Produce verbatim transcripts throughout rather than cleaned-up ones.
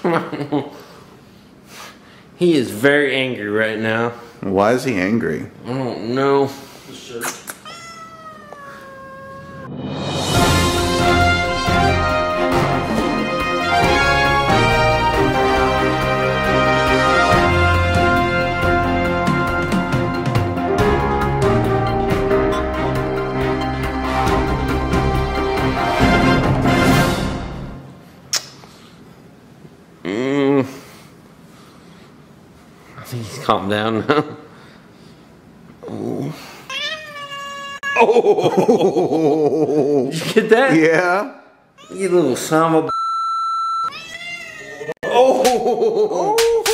He is very angry right now. Why is he angry? I don't know. Mm. I think he's calmed down now. Oh. Oh. Did you get that? Yeah. You little son of a. Oh.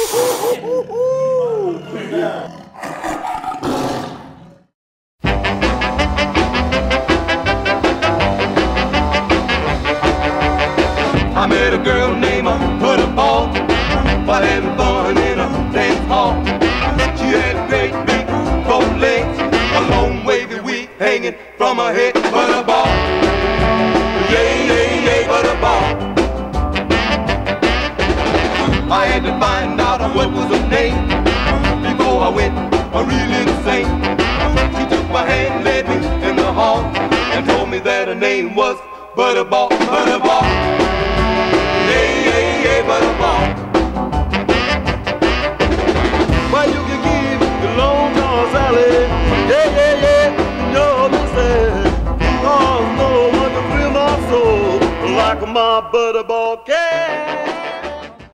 I met a girl named Butterball while having fun in a dance hall. She had great big gold legs, a long wavy wig hanging from her head. Butterball, yeah, yeah, yeah, Butterball. I had to find out what was her name before I went really insane. She took my hand, led me in the hall, and told me that her name was Butterball, Butterball. Yeah, yeah, yeah, Butterball. Well, you can give the long John Sally. Yeah, yeah, yeah, you know what I'm saying. Oh, no one can thrill my soul like my Butterball can.